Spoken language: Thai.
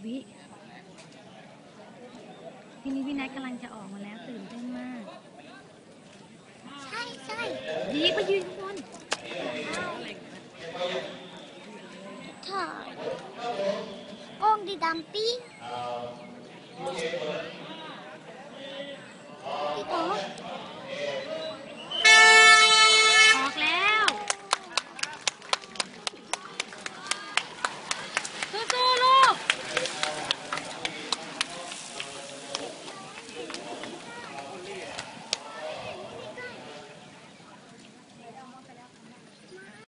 วิทีนี้พี่แนทกำลังจะออกมาแล้วตื่นเต้นมากใช่ดีไปยืนข้างบนถ่าย องค์ดีดำปี